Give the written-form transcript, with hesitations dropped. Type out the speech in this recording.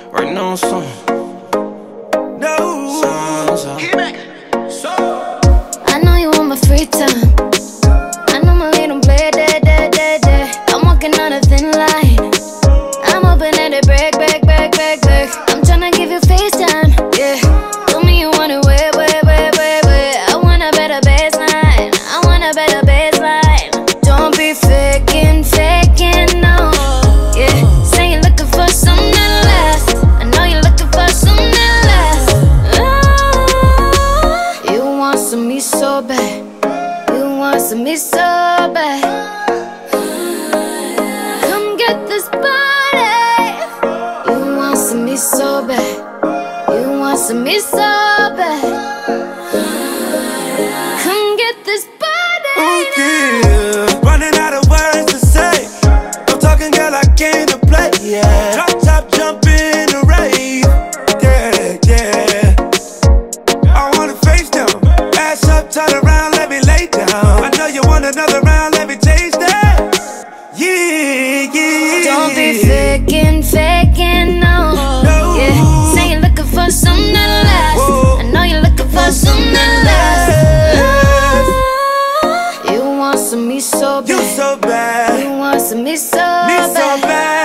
Right now, son. No. I know you want my free time. I know my don't play day, day, day, day. I'm walking on a thin line. I'm hoping that it break. I'm tryna give you FaceTime, yeah. Tell me you want it way. I want a better baseline. I want a better baseline. Don't be faking, no, yeah. Say you're looking for something that lasts. I know you're looking for something that lasts. You want some me so bad. You want some me so bad. Come get this body. You want some me so bad. You want some me so bad. Come get this body. Oh yeah, running out of words to say. I'm talking, girl, I came to play. Yeah, drop top, jump in the rave. Yeah. I wanna face them. Ass up, turn around, let me lay down. I know you want another round, let me taste that. Yeah. Don't be faking, no, yeah. Say you're looking for something that lasts. I know you're looking for something that lasts. You want some me so bad. You so bad. You want some me so Me so bad.